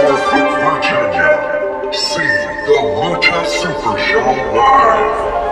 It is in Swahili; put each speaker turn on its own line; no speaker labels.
Norfolk, Virginia. See the Mucha Super Show live.